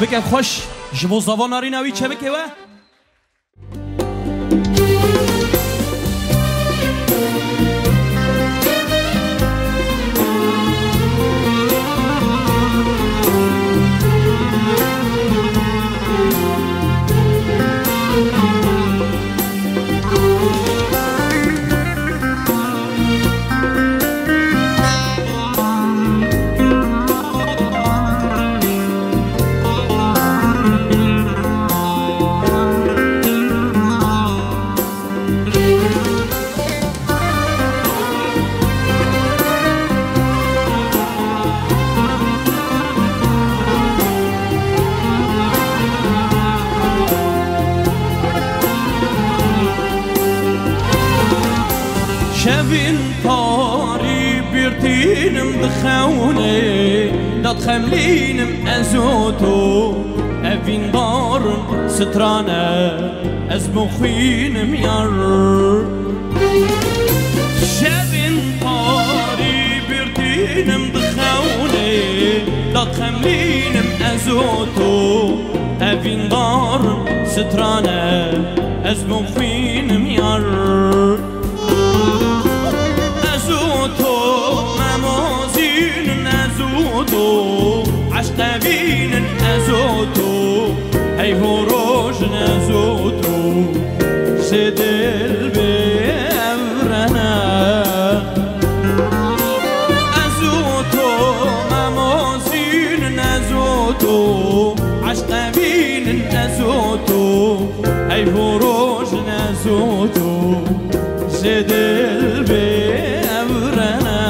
شبکه خوش جبو زبان ناری نوی چه بکه و شبين طاري بيرتينم دخوني لا تخملينم أزوتو أفين دار سترانا أزمخينم يار شبين طاري بيرتينم دخوني لا تخملينم أزوتو أفين دار سترانا أزمخينم يار عشق بين أزوتو هي فروج نزوتو سدل بأمرنا أزوتو ممازين نزوتو عشق بين أزوتو هي فروج نزوتو سدل بأمرنا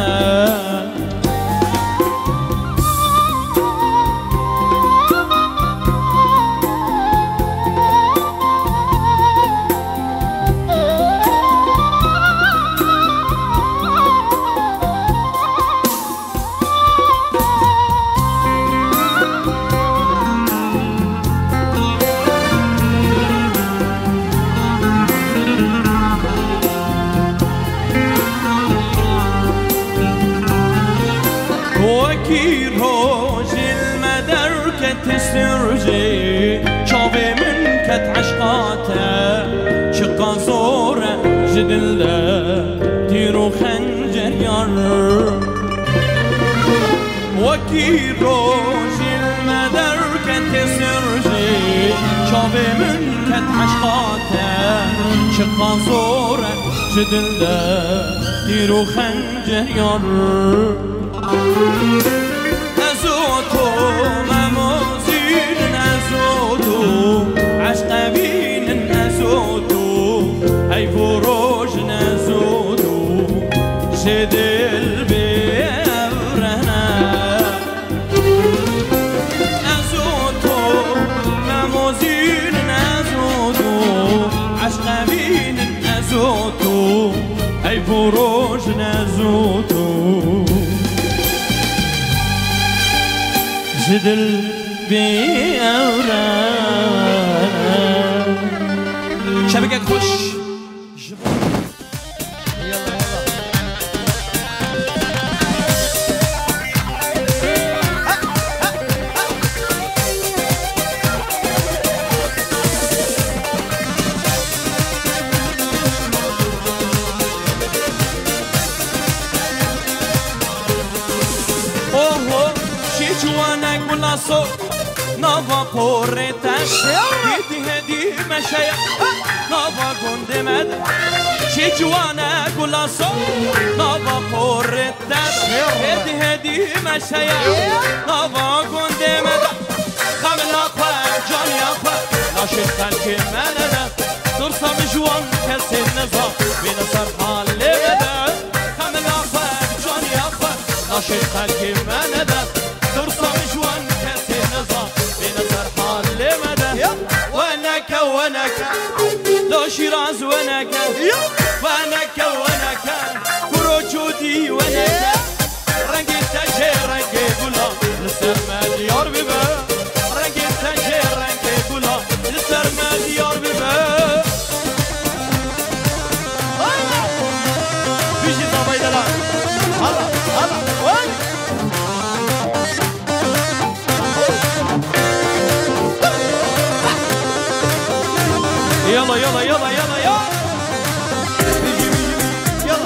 وكي روج المدركة تسرجي شوفي من كت عشقاته شقا زورة جدلة تيرو خنجر يار وكي روج المدركة تسرجي شوفي من كت عشقاته شقا زورة جدلة تيرو خنجر يار أزوتو ممازين أزوتو عشق بين أزوتو هي فروج نزوتو شدل بأمرنا أزوتو ممازين أزوتو عشق بين أزوتو هي فروج نزوتو جدل بأوراق شبكة خوش جوانك بلاصو نافا قريتاش يدي هدي مشايا نافا قندمد شي جوانك بلاصو نافا قريتاش يدي هدي مشايا نافا قندمد خمل أخوة جاني أخوة ناشد خلق ملدا درسا مجوان كسي النظام بين سرحان لبدا خمل أخوة جاني أخوة ناشد خلق ملدا درسا مجوان كسي نظام بين سرحان لمدى ونك ونك لو شيراز ونك ونك ونك كروجودي ونك رنگ تجه رنگ گلا لسر مديار ببا رنگ تجه رنگ گلا لسر مديار ببا بيجي طابي دلا هلا هلا وين يلا يلا يلا يلا يلا يلا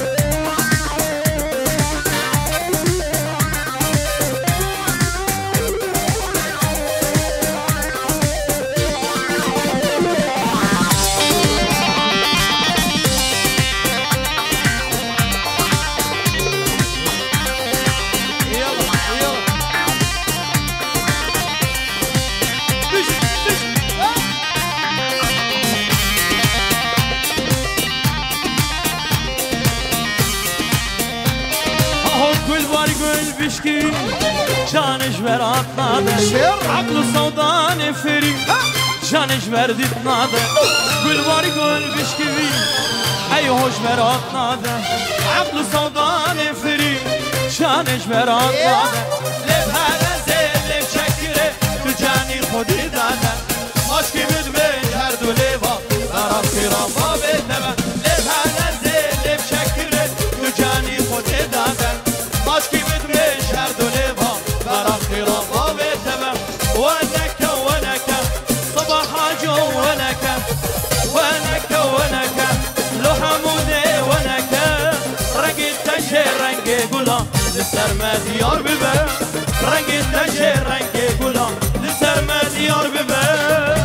بشكي جانش برات ناده عقل صودان فري جانش بردت ناده كل باري كل بشكي اي هوش برات ناده عقل صودان فري جانش برات ناده لب هذا زين لب شكره تو جاني خودي داده ماشكي مدمن هر دو لبا برام خيرابا بتبه لب هذا زين لب شكره تو جاني خودي داده ماشكي مدمن هر دو لبا برام خيرابا بتبه ونك ونك صباح جو ونك ونك ونك لو حمودي ونك رنگی تشه رنگ گلا لسر مدیار ببر رنگی تشه رنگ گلا لسر مدیار ببر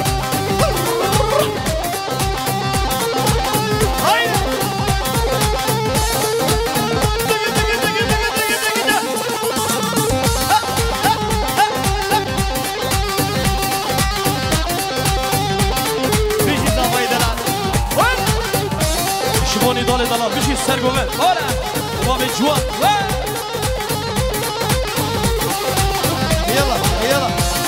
شبوني دولي دلال بشي السرقو بل هولا بابي جوان يلا يلا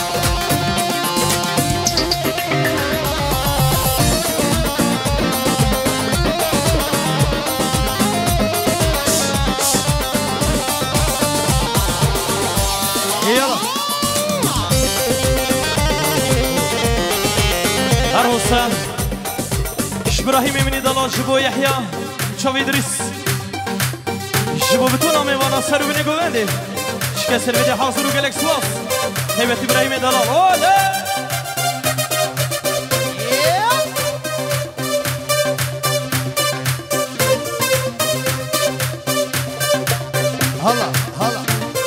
يلا أرهوسان ابراهیم منی دلال شبو یحیی چاوی دریس شبو بتونا میوانا سر و بینگو بنده شکسر بده حاضر و گلکس واس هیبت ابراهیم دلال اوله هلا هلا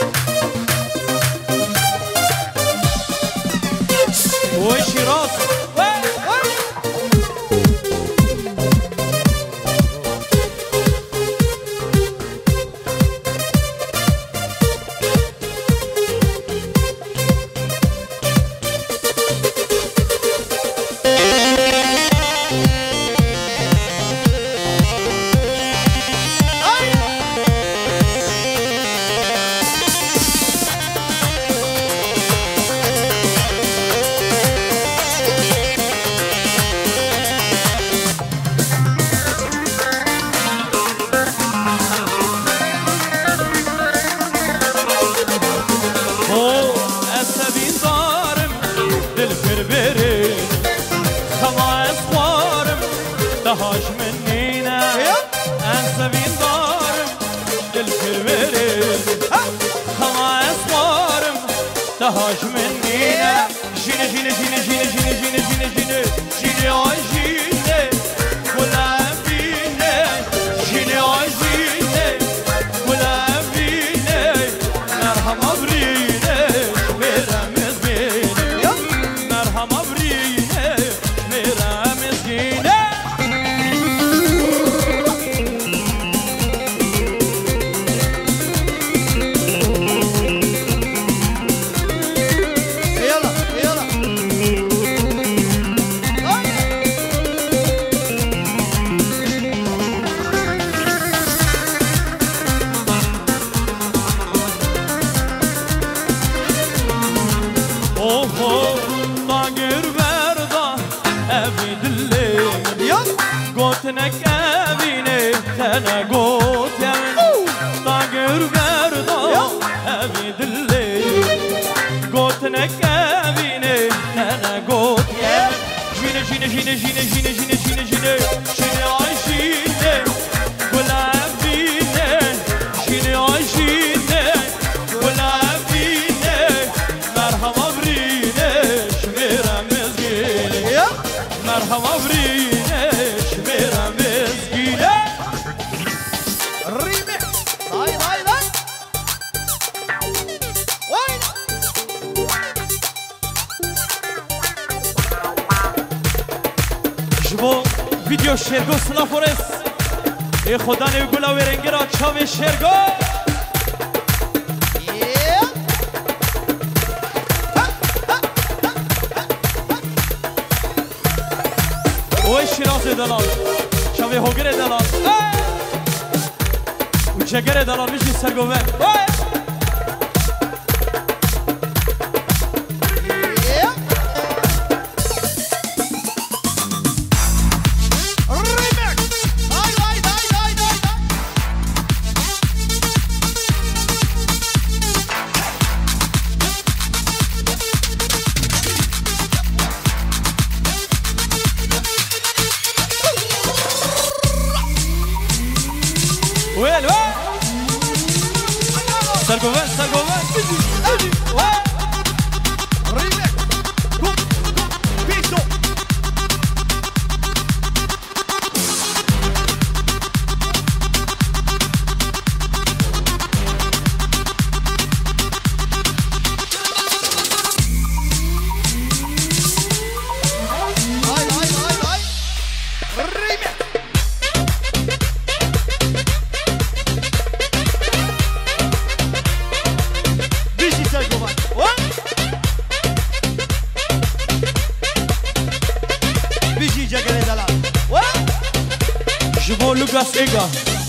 وی شیراز دهاش منينا أنسبين دارم الفرورين خما أسوارم دهاش منينا جيني جيني جيني جيني جيني جيني جيني جيني جيني آي جيني ولا بيني جيني آي جيني ولا بيني مرحبا بريني مرمز بيني مرحبا بريني مرمز بيني قوتنك أبيني أنا قوت يا من طاقر برضا أبي دلي قوتنك أبيني أنا قوت يا من جيني جيني جيني جيني جيني جيني جيني جيني عايشيني ولا أبيني جيني عايشيني ولا أبيني مرحبا بريني شميرة مزقيني مرحبا جبو ویدیو شرگو سلا فورس ای خدا نگولا ورنگی را چاوی شرگو اوی شیراز دلال چاوی هوگر دلال و جگر دلال میشی سرگوون Lucas Ega.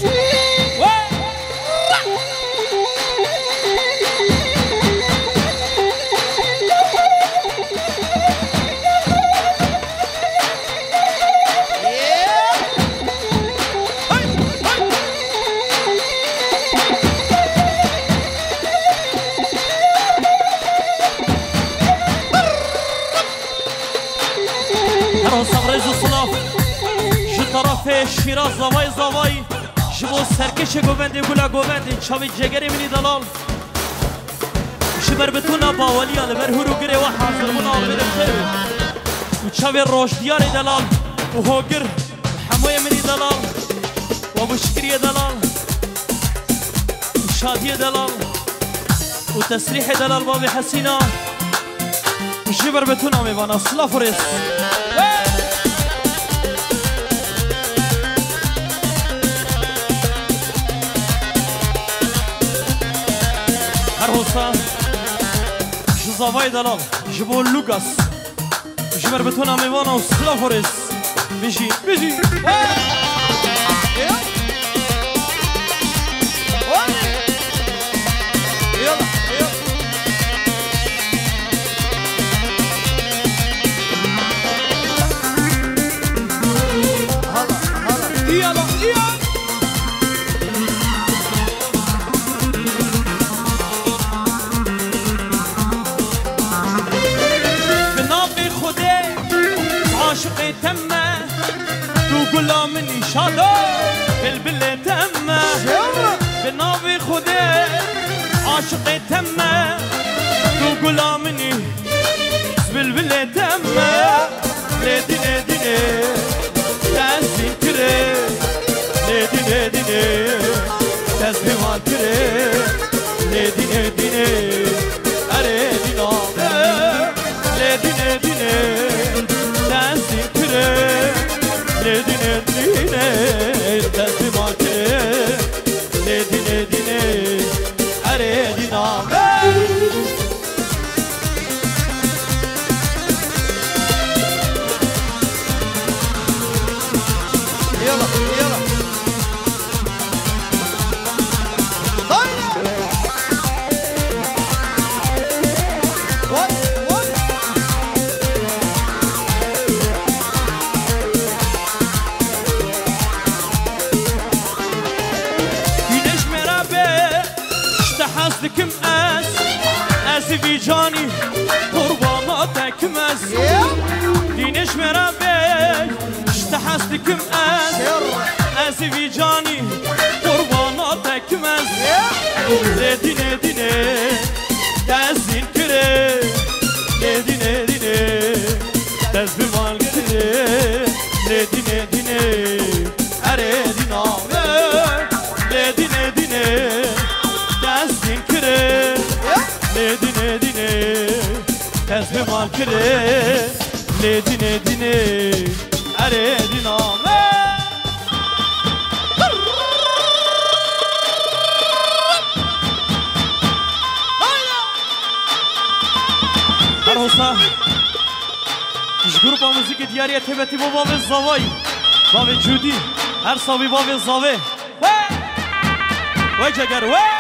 شیراز زوای جبو سرکش گووندی گولا گووندی چاوی جگری منی دلال شبر بتونا باولیا لبر هرو گره و حاضر منا بدر و چاوی روشدیار دلال و هوگر حمای منی دلال و بشکری دلال و شادی دلال و تسریح دلال بابی حسینا و شبر بتونا میوانا سلافورس هرهوسا جزاوای دلال جبو لوکاس جبر بتونا میوانا و سلافورس بیجی عاشقي تمه تقول مني شادو بالبلة تمه بنابي خدي عاشقي تمه تقول مني بالبلة تمه ليدي ليدي تنسي كري ليدي ليدي تنسي ما كري ليدي ليدي أريدي نامه ليدي ليدي Ledine dine teslimate Ledine dine erediname Yala yala Dikim fi cani qurbanat ekmez Diniş merabey işte hasdikim ez fi cani qurbanat ekmez Ledine dine tezin kire Ledine dine tezbi mal kire Ledine dine eredin ave Ledine dine Ledine dine tezbi mal kire Ledine dine اريد نامه هروسا اش گروپا موزیک دیاری تبتی با باب زاوی باب جودی هر صابی باب زاوی وای جگر وای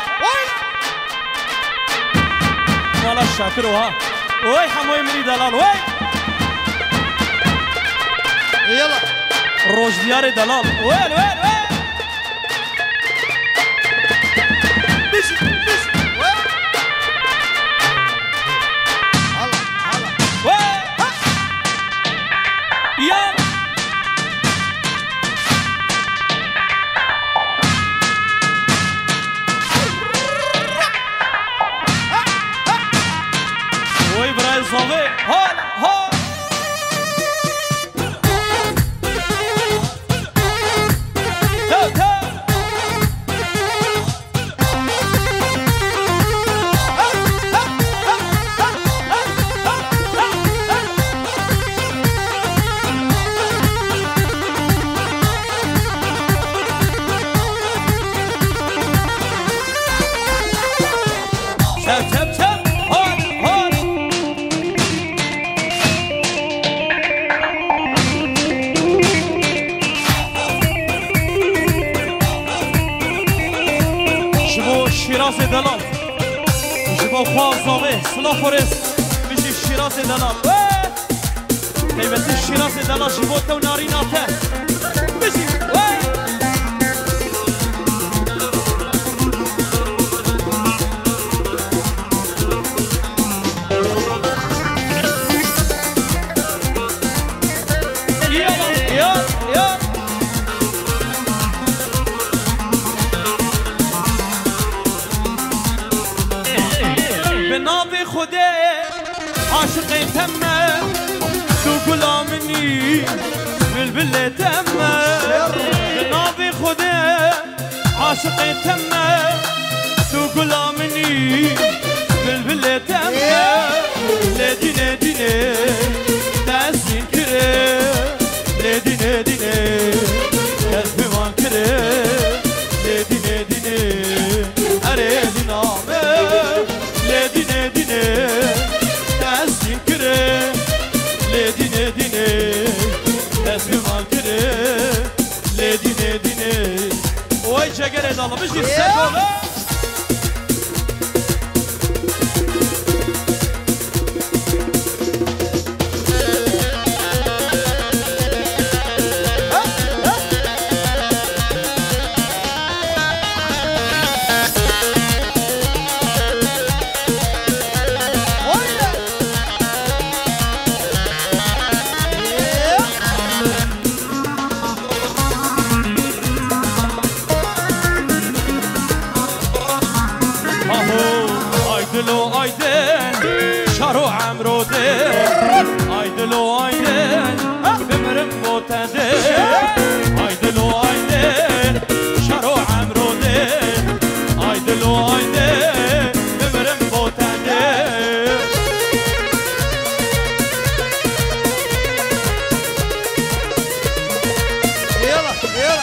مالا شاکر ها وای حموی منی دلال وای يلا روش دیار دلال وای وای وای بيش بيش هلا هلا وای یا وای برای زاوی هال هال شیراز دلال جبا خوازاوه سلافورس میشه شیراز دلال قیمتی شیراز دلال جبا تو ناریناته میشه نابي خدي عاشقي تمه تو غلامني بالبل تمه نابي خدي عاشقي تمه تو غلامني بالبل تمه لدينه دينه تاسين كره لدينه دينه تسبيوان كره لدينه دينه اريد نامه لدينه دينه تاسين كره لدينه دينه تسبيوان كره لدينه دينه وای چگره دالا بشی سگوله دلو آیدن شارو عمرو ده آی دلو آیدن بمرم بوتنده آی دلو آیدن شارو عمرو ده آی دلو آیدن بمرم بوتنده يلا يلا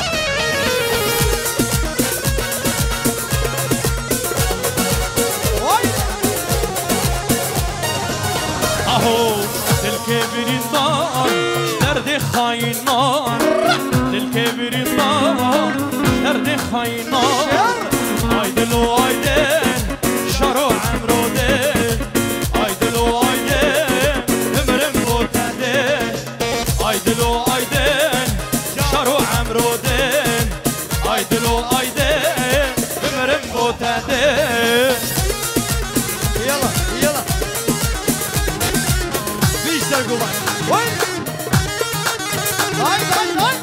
للكبريطان درد خاينان للكبريطان درد خاينان ايدلو ايدن شارو عمرو دن ايدلو ايدن بمرم بوتدن ايدلو ايدن شارو عمرو دن ايدلو ايدن بمرم بوتدن يلا يلا بيشتر قومك وين هاي هاي هاي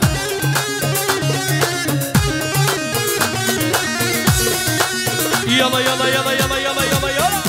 يلا يلا يلا يلا يلا يلا يلا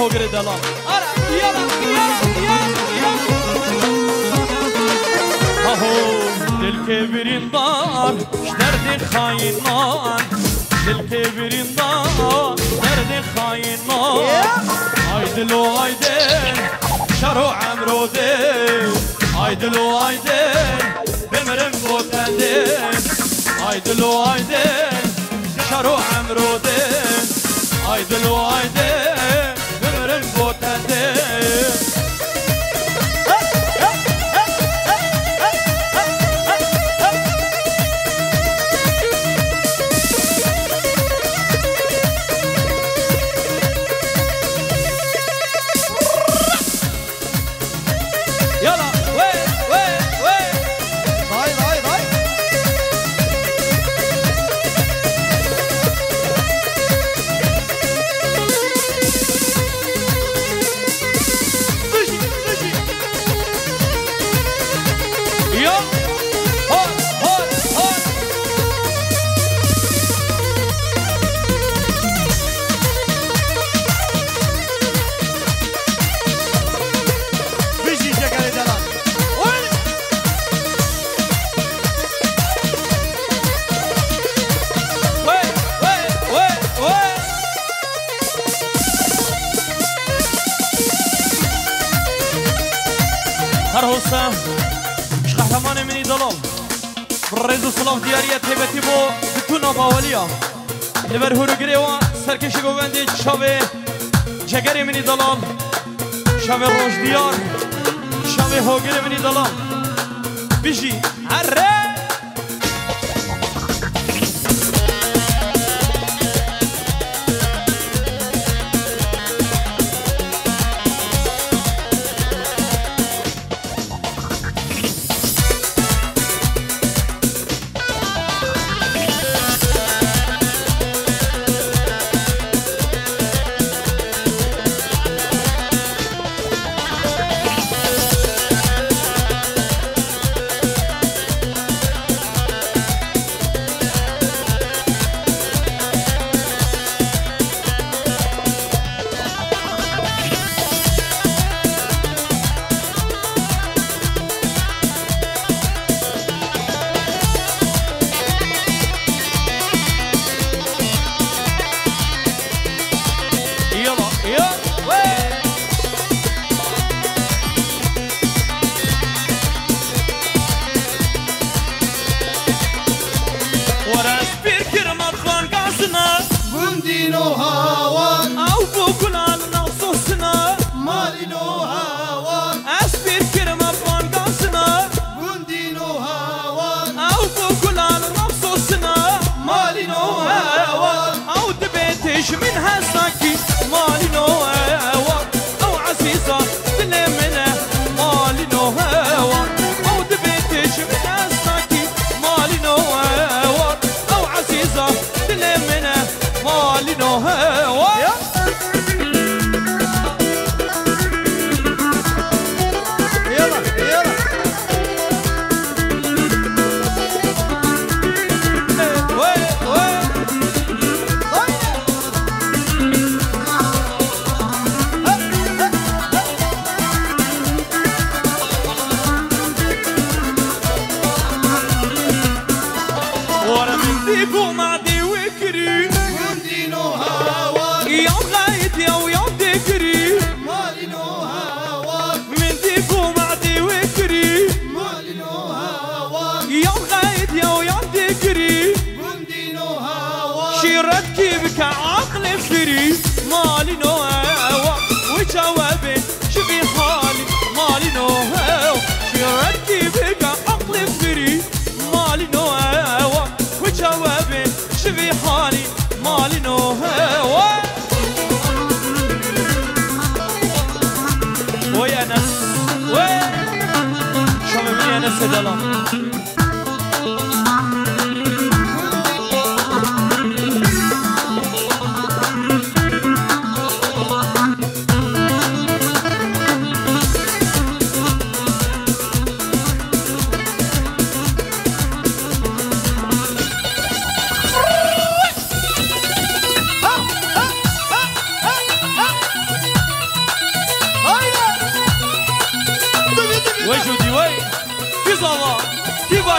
هوگری دلال آره یالا یالا آهو دل که بریندار درد خاینان دل که بریندار درد خاینان آی دلو آی دل شرو عمرو دل آی دلو آی دل بمرم بوتندل آی دلو آی دل شرو عمرو دل آی دلو آی دل بمرم بوتندل هرهوسا مش قهرمان مني ضلال بالريزو صلاف ديارية هيبتي بو بتونا باوليا لبر هورو سرکشی گویندی شاوه جگری منی دلال شاوه روش دیار شاوه هوگری منی دلال بیشی هره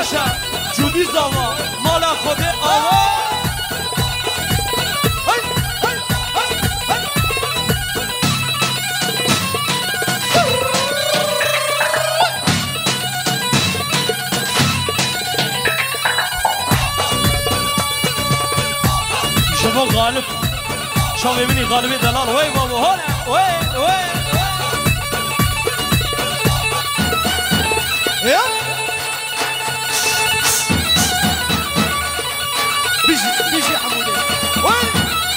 باشه جودی زوا مالا خود آوا شوفوا غالب شوف ببینی غالبی دلال وای بابا هونه وای بيجي حمودي وين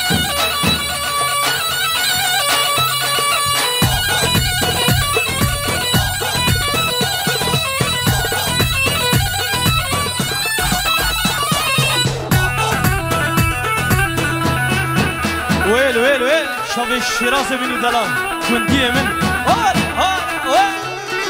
ويل شوف الشراسة بني دلال كنتي من هون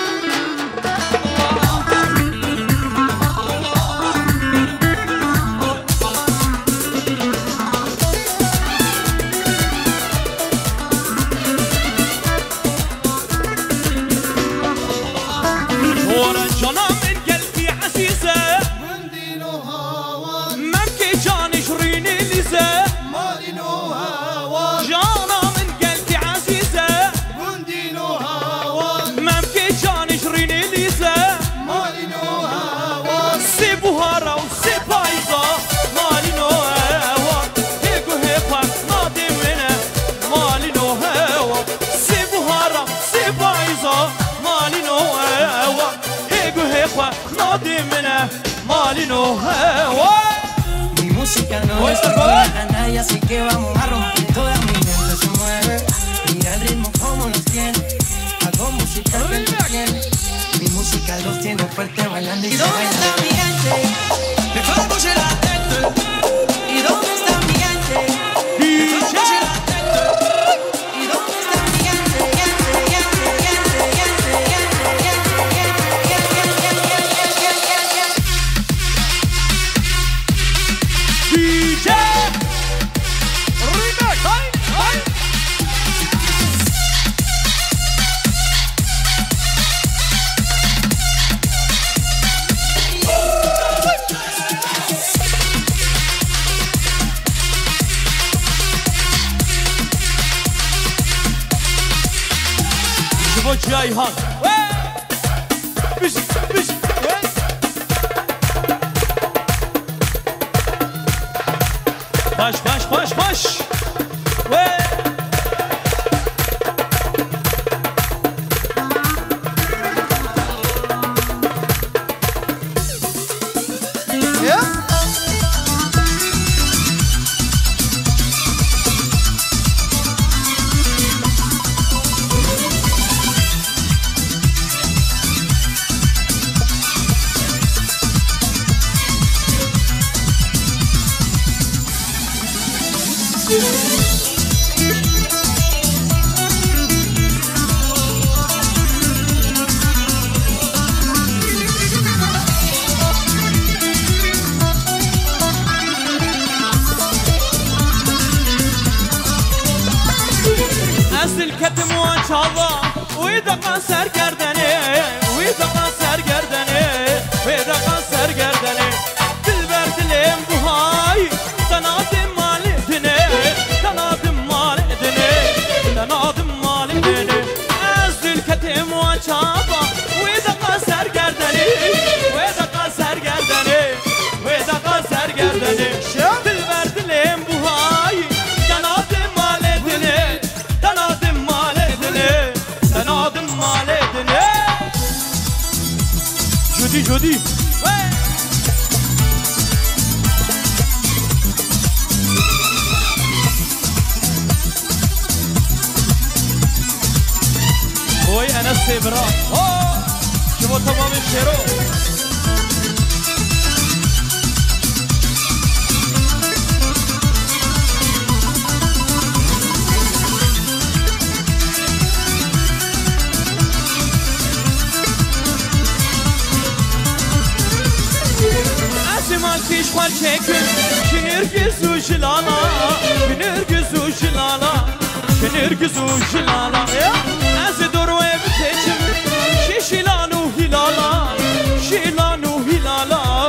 Mi música no es para nadie, así que vamos a romper. Toda mi mente se mueve. Mira el ritmo como los tiene. Hago música que los tiene. Mi música los tiene fuerte bailando y ¿dónde está mi gente? Me fue a coger la tête. ¿Y dónde está mi gente? Me fue a coger la tête. ¿Y dónde está mi gente? Ceyhan Müzik Baş الكتم وانشاضا ويدقا سرگردني ويدقا سرگردني ويدقا سرگردني دلبر دلم بهاي تنادم مال دني تنادم مال دني تنادم مال دني از الكتم وانشاضا ويدقا سرگردني ويدقا سرگردني ويدقا سرگردني دلبر دلم بهاي تنادم مال دني جودي وي انا السيبرا شوفوا تمام الشيرو Fiş var çekin, şinirgiz ujilala, şinirgiz ujilala, şinirgiz ujilala. Ez doru ev teçim, şişilanu hilala, şilanu hilala.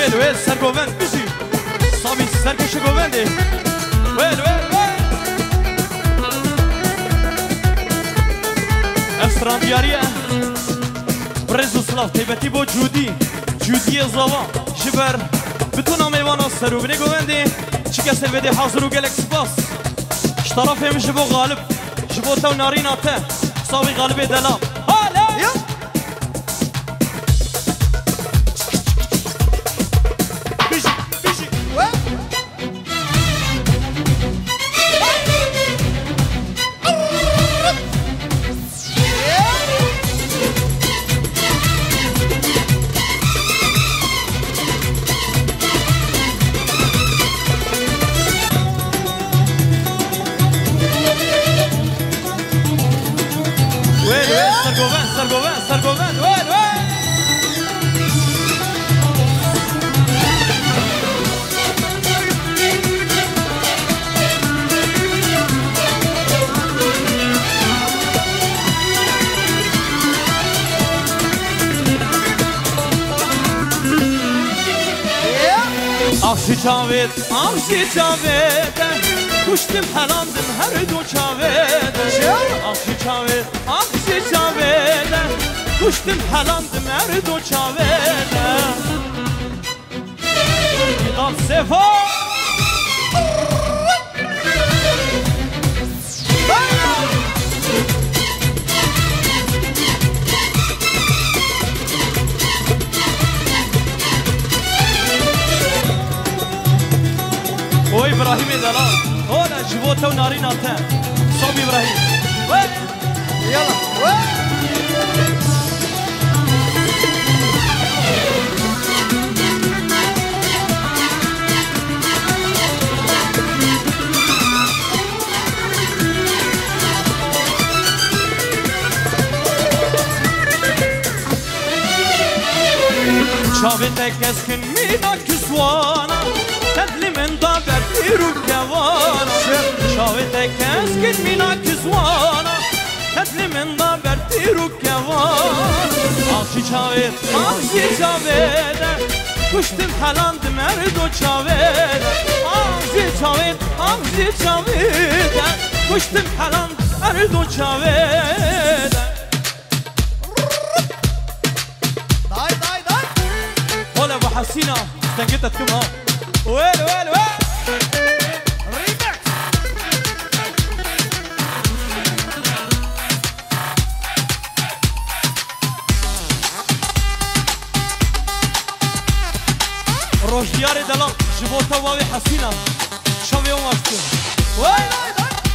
ويل ويل سرقوفن بيجي صابي سرقش قوفندي ويل ويل ويل استران ديارية برزو سلاف تيبتي بو جودي زوا جبر بتونا ميوانا سرو بني قوفندي چيكا سلويدي حاضرو قلق سباس شطرافي من جبو غالب جبو تو نارينا تا صابي غالبي دلاب هلا سرقوفن وين وين Afşi çavet Kuştum helandım her du çavet Afşi çavet Kuştum helandım her du çavet Dal sefa O İbrahim edala Ola jivota u narina te Sob İbrahim Yalla Çavete keskin mina küsvana Tedli min da bertiru kevana Çavete keskin mina küsvana Tedli min da bertiru kevana Akşi çavete Kuştum helandım erdo çavete Akşi çavete Kuştum helandım erdo çavete ابو حسينه استنجدت كم وين وين وين ريمكس روش دياري دلال جبوتا وابي حسينه شوي يوم واشتو وين وين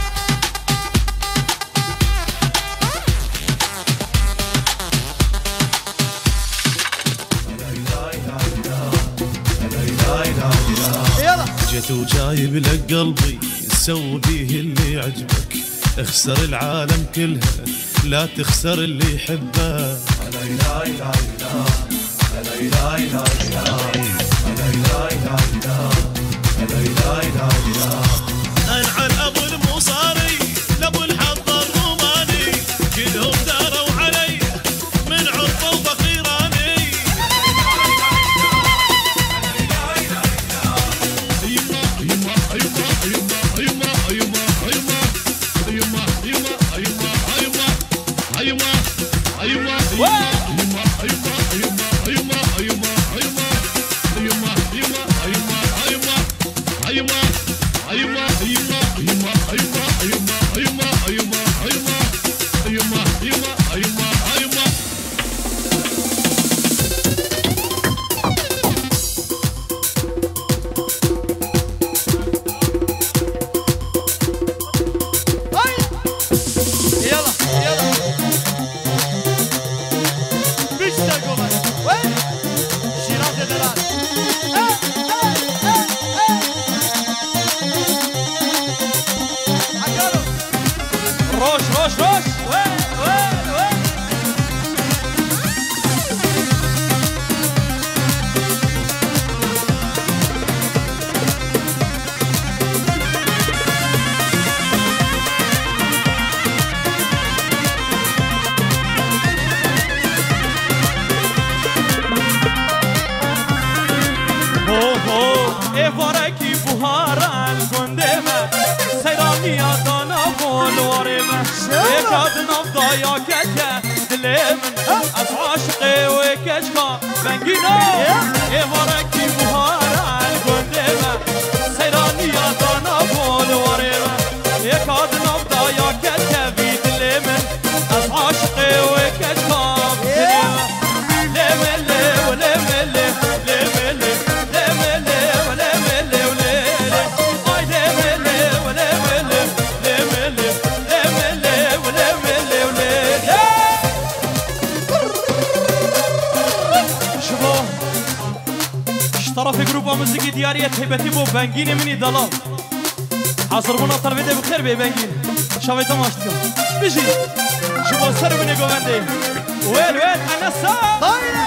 جيت وجايب لك قلبي سوي بيه اللي يعجبك اخسر العالم كلها لا تخسر اللي يحبك انعن ابو المصاري لابو الحظ الروماني كلهم داروا علي من عرفه وفقيراني يكاد نبضا يا كتا دليمن از عاشقي وكشكا بنجينا يباركي بهارا القندمة سيراني يا دانا بول وريمة يكاد نبضا يا كتا دليمن از عاشقي وكشكا دليمن لملي ولملي لملي لملي ولملي وليلي اي لملي ولملي لملي لملي ولملي وليلي شباب اشترى في جروب موسيقي ديارية هيبتي بو بنجين مني دلال حاصر بنا طرفي بخير بي بنجين شاوي تماشتكم بيجي شباب سر مني قوانده وين انا سا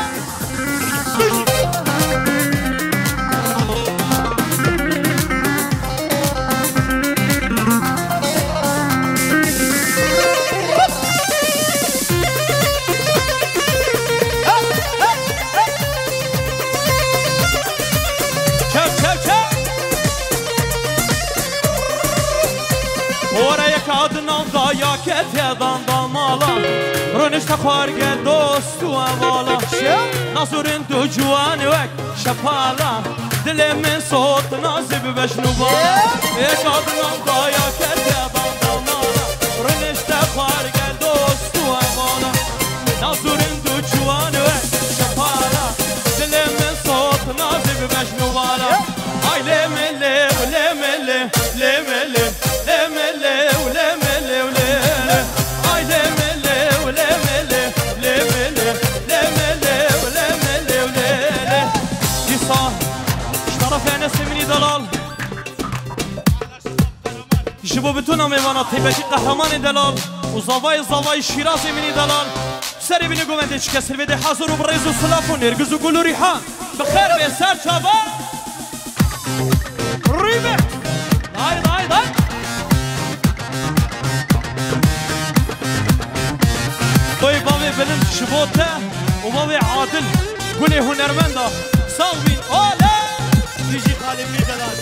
يا كتيا دان مالا رونش تخارج دوست و والا ناصر انتو جوان وك شپالا دل من صوت نازب بشنو بالا يكاد نمضا يا كتيا دان مالا رونش تخارج دوست و والا ناصر انتو جوان وك شپالا دل من صوت نازب بشنو بالا اي لملي ولملي لملي لملي ولملي ولملي اي لملي ولملي لملي لملي ولملي ولملي يصار اشترف انا سمني دلال شباب بتونا ميوانا طيبتي قهرمان دلال وزواي شيرازي مني دلال سري بني قومنتي كسر بدي حاضر وبريز وصلاف ونرقز وقولوا ريحان بخير بيسار شباب ريبك ضاي طيب بابي بلند شبوته وبابي عادل قولي هنرمنده صاغبين اولا يجي خالي مني دلال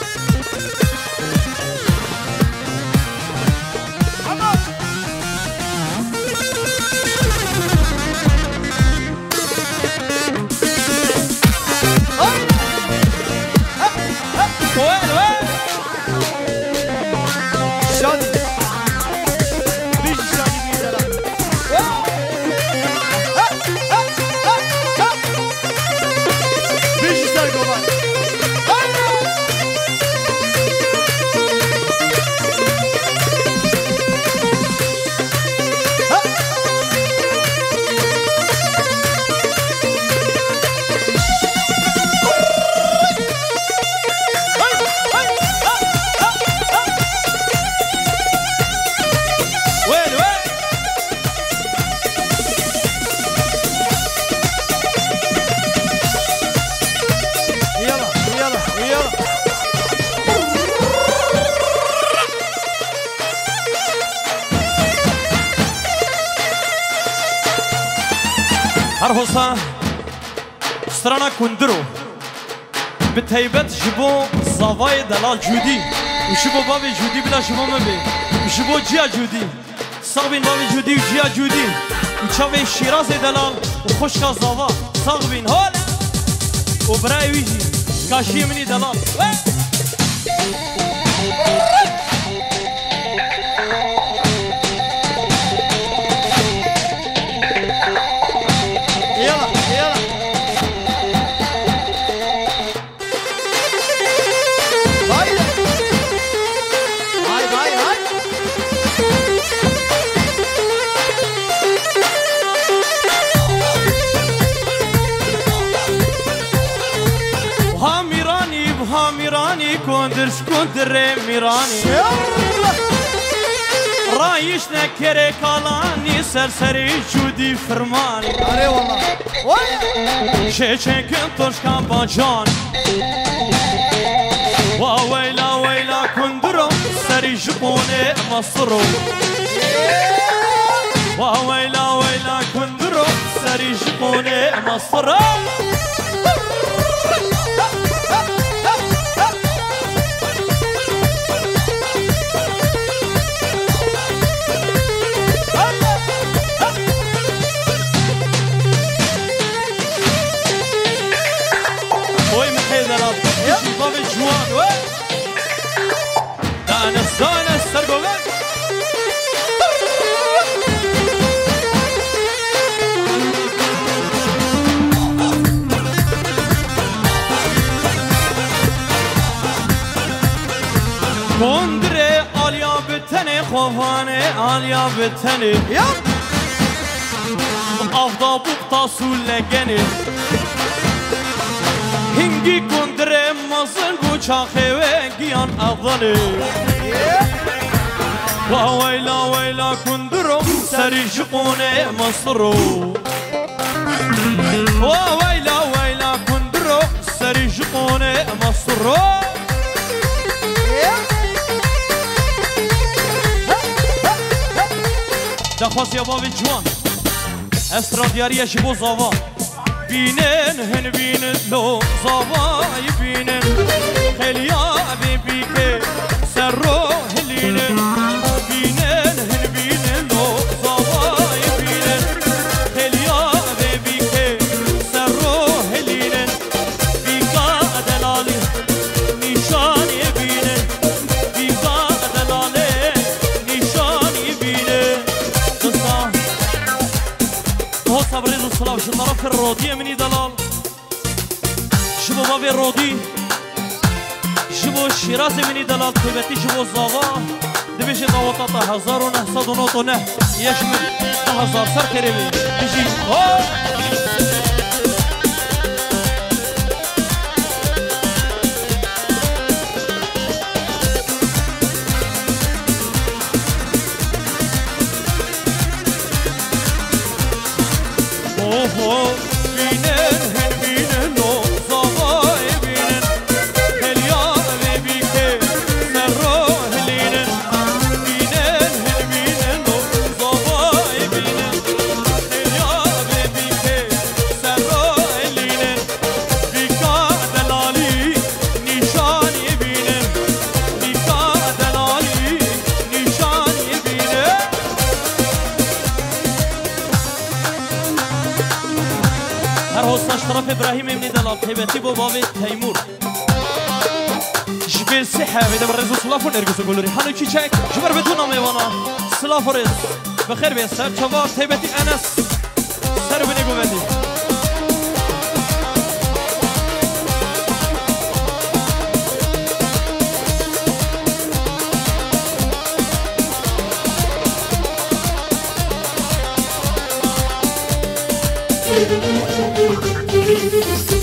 هرهوسا سترانا كندرو بتهيبت جبو زواي دلال جودي وشبو بابي جودي بلا شبو مبي وشبو جيا جودي صاغبين بابي جودي وجيا جودي وشاوي شيراز دلال وخشكا زوا صاغبين هولا وبراي ويجي كاشي مني دلال ميراني كوندرش كوندر ميراني رايش نكري كالاني سرسري جودي فرماني اري والله شيشن كنتوش كان باجان وويلا ويلا كندرو سري جبوني مصرو وويلا ويلا كندرو سري جبوني مصرو کندره آلیا بتنه خوانه آلیا بتنه آفدا بوقتا سولگنه هنگی کندره مازن بو چاخه و گیان اضانه ویلا ویلا کندرو سری شقونه مصرو ویلا ویلا کندرو سری شقونه مصرو دخواست یا باوی جوان استرادیاریه شبو زاوا بینن هن بینن لو زاوای بینن خیلی آبی بیکه سر رو هلینن بینن هن بینن لو زاوای بینن خیلی آبی بیکه سر رو هلینن بیکا دلالی نیشانی بینن بیکا دلالی نیشانی بینن قصه هو صبريز والصلاة شو طرف الرودية مني دلال شبو بابي الرودي شبو الشيرازي مني دلال تبتي شبو الزاغا دبيش طاوطاطا 1909 يشمل 1000 سر كريمي بيجي بینن هن بینن لو زاوای بینن هلیا بی که سر رو هلینن بینن هن بینن لو زاوای بینن هلیا بی که سر رو هلینن بیکا دلالی نیشانی بینن بیکا دلالی نیشانی بینن هر حسنش طرف ابراهیم امنی دلال طیبتی با باب تیمور جبل سحه ویدم رزو سلاف و نرگس و گلوری حالو کی چک جبر بدونم ایوانا سلاف و رز بخیر بید سر چواب طیبتی انس سر بنگو بدی Thank you.